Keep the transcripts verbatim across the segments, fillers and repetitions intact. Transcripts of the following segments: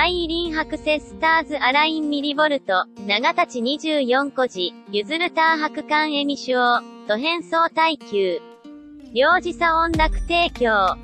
サイイリン博士スターズアラインミリボルト、長立にじゅうよんこじ、ユズルター博館エミシュオ、都変相耐久。両時差音楽提供。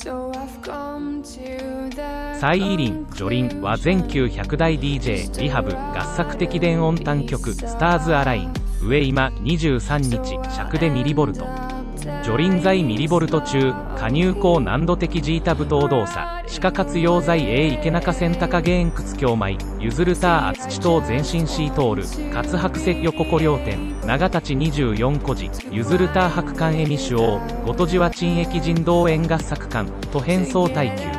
サイイリン、ジョリンは全球ひゃくだい ディージェー、リハブ、合作的電音単曲、スターズアライン、上今にじゅうさんにち、尺でミリボルト。ジョリン在ミリボルト中、加入高難度的ジータ舞踏動作、歯科活用在 A 池中線高ゲーン屈強米、ユズルター厚地等全身シートール、活白石横古両点、長立にじゅうよんこじ、ユズルター博館エミシュオー、ごとじは鎮駅人道園合作館、都変相耐久。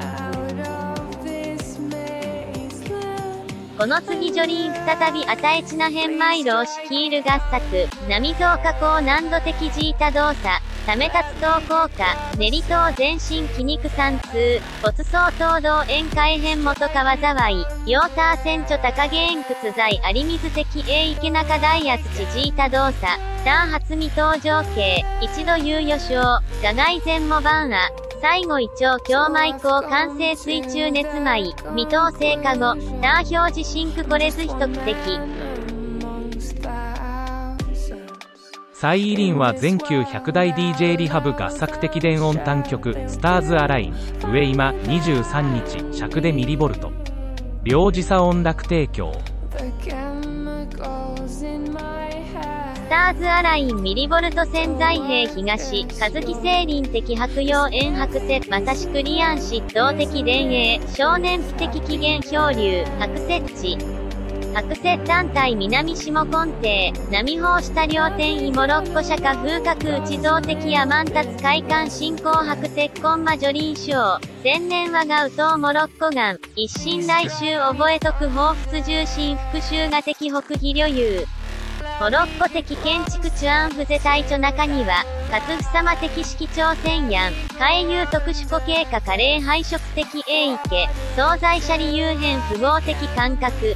この次ジョリン再びアタエチナヘンマイロを率いる合作、波増加高難度的ジータ動作、ため立つ等効果、練り等全身筋肉酸痛、骨相等動円海変元川沢井、ヨーター船長高ゲーン屈在有水的 A 池中大厚地ジータ動作、ター発未登場系、一度猶予症、画外前もバンア、最後胃腸強米高完成水中熱米、未透成果後、ター表示シンクこれず比較的。 サイイリンは全球ひゃくだい ディージェー リハブ合作的電音単曲、スターズアライン、上今にじゅうさんにち、尺でミリボルト。両時差音楽提供。 スターズアラインミリボルト潜在兵東、和木聖林的白洋円白瀬、まさしくリアン疾動的電影、少年期的起源漂流、白雪地。白雪団体南下根底、波放下両天位モロッコ社歌風格内蔵的アマンタツ海岸進行白石コンマジョリンショー、千年和が宇東モロッコ岩、一心来週覚え得彷彿重心復讐が的北義旅遊。モロッコ的建築チュアンフゼ隊長中には、かつふさま的式朝鮮やん、海遊特殊固形化加齢配色的 A 池、総在者理有変符号的感覚。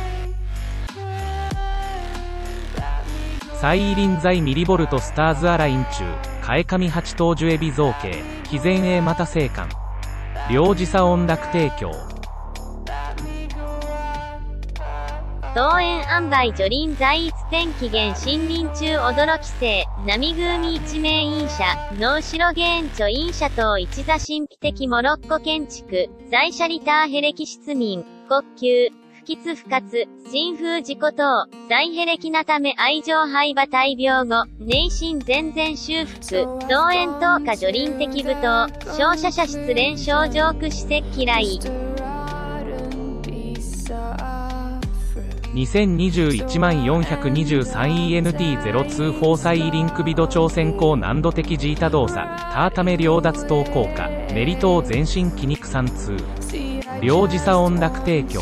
サイイリン在ミリボルトスターズアライン中、替え上八等樹エビ造形、非前衛また生還。両時差音楽提供。 東園塩梅ジョリン在一天起源森林中驚き性、波組一名飲者、の後ろ現著飲者等一座神秘的モロッコ建築、在シャリターヘレキ失眠、国級、不吉不活、新風事故等、在ヘレキなため愛情廃馬大病後、内心全然修復、東園等下ジョリン的舞踏、照射者失恋症状駆使石嫌い。 にせんにじゅういちまんよんひゃくにじゅうさん イーエヌティーゼロツーフォー サイイリンクビド朝鮮高難度的ジータ動作、タータメ両脱等効果、練り等全身筋肉酸痛。両時差音楽提供。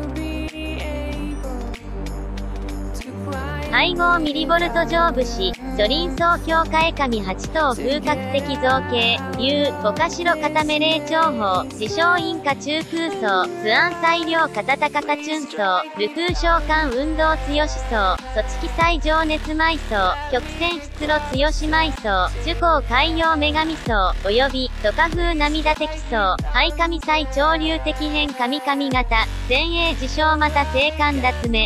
配合ミリボルト上部し、ジョリン総強化エカミはち等風格的造形、U、ボカシロ固め霊長法、自称インカ中空層、図案裁量片高かチュン層、ル空召喚運動強し層、組織最情熱埋層、曲線出路強し埋層、樹高海洋女神層、及び、土下風涙的層、ハイ神最潮流的変神々型、前衛自称また生還脱目。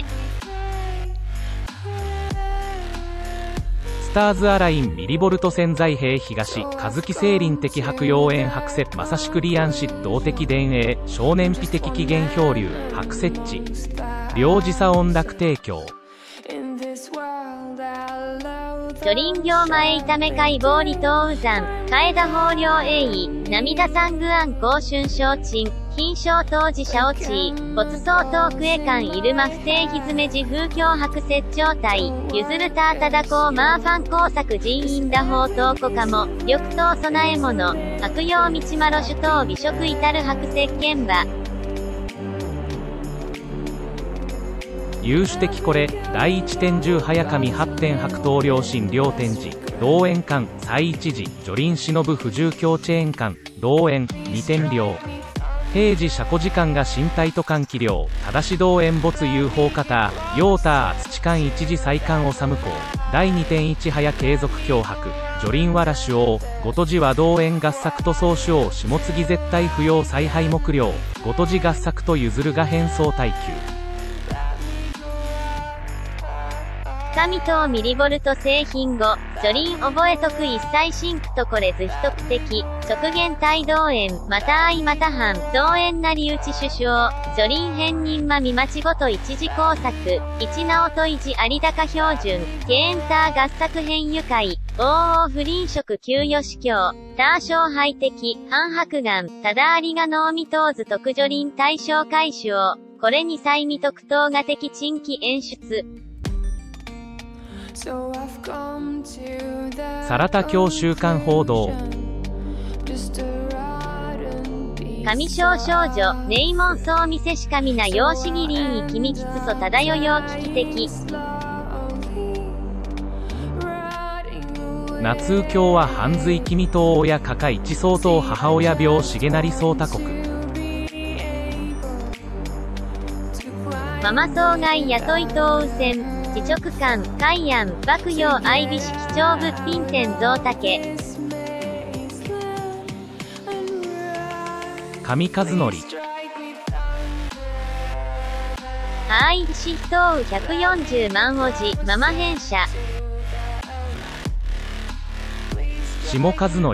スターズアラインミリボルト潜在兵東、和木聖林的白洋円白瀬、まさしくリアン疾動的電影、少年秘的起源漂流、白雪地。両時差音楽提供。 ジョリン業前痛め解剖離島ウザン、楓豊漁栄意、涙産具案高春昇鎮、金賞当時者落ち、骨相当クエカンイルマ不定ひずめ自風強白雪状態、ゆずるたあただこうマーファン工作人員打法等古家も、緑等備え物、白用道マロ種等美食至る白石現場。 有主的これ、だいいちてんじゅう早上はちてん白桃両親両天寺、同園館、最一時、ジョリン忍不住強チェーン館、同園、にてん両。平時車庫時間が身体と換気量、ただし同園没有法方、ヨーター厚地冠一次再冠治公だいにてんいち早継続脅迫ジョリンワラ主王ごとじ和道園合作と総主王下継絶対不要采配目領ごとじ合作と譲るが変装耐久神等ミリボルト製品後、ジョリン覚え得一切シンクとこれず一口的、直言対同園、また愛また反、同園なり打ち首相、ジョリン変人まみまちごと一次工作、一直と一有高標準、ケエンター合作変愉快、王王不倫色給与司教、ター小ハイ的、反白眼、ただありが能見通ず特ジョリン対象回収を、これに際未特等が的珍奇演出。 サラタ教週刊報道上小少女、ネイモン総見せしかみな養子義林意君きつそ漂よ危機的夏雨教は半髄君党親かか一相当母親病重成宗太国ママ総外雇い等雨線地直館、海安、爆陽愛美式貴重物品店増竹上和則愛知東雨ひゃくよんじゅうまんおじママ編社下和則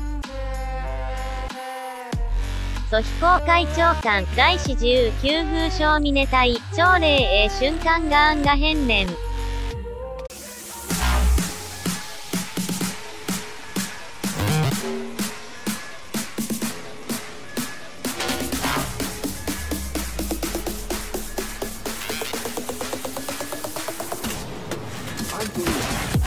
蘇飛公会長官外四十九風小峰隊朝礼英瞬間が案が変面 I'm